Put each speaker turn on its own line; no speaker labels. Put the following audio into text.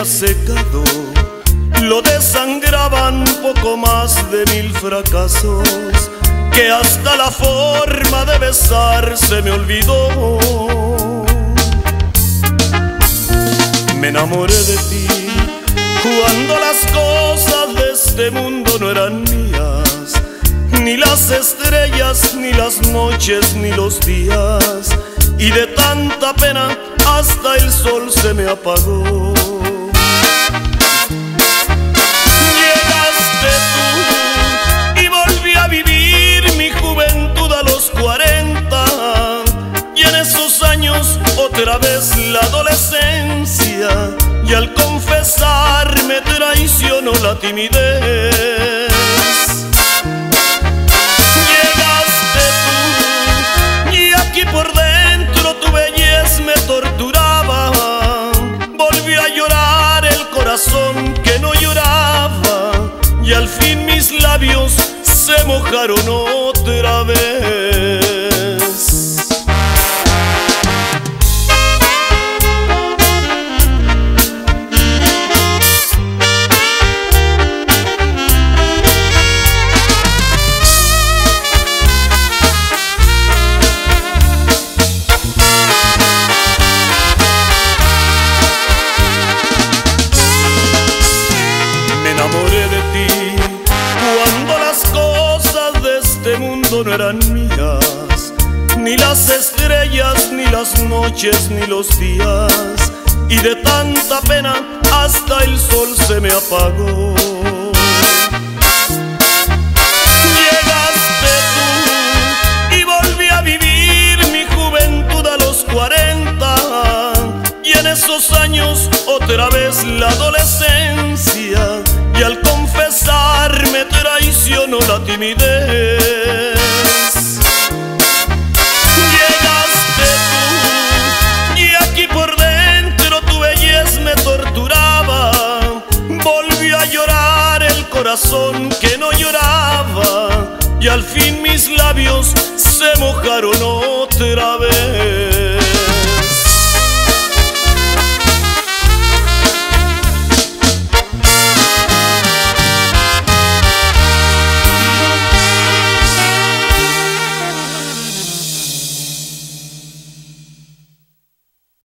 había secado, lo desangraban poco más de 1000 fracasos, que hasta la forma de besar se me olvidó. Me enamoré de ti cuando las cosas de este mundo no eran mías, ni las estrellas, ni las noches, ni los días, y de tanta pena hasta el sol se me apagó. Llegaste tú y volví a vivir mi juventud a los 40, y en esos años otra vez la adolescencia, y al confesar me traicionó la timidez. Llegaste tú y aquí por dentro tu belleza me torturaba, volví a llorar el corazón que no lloraba, y al fin mis labios se mojaron otra vez. Me enamoré de ti cuando las cosas de este mundo no eran mías, ni las estrellas, ni las noches, ni los días, y de tanta pena hasta el sol se me apagó. Llegaste tú y volví a vivir mi juventud a los 40, y en esos años otra vez la adolescencia, y al confesar me traicionó la timidez. Llegaste tú y aquí por dentro tu belleza me torturaba, volví a llorar el corazón que no lloraba, y al fin mis labios se mojaron otra vez.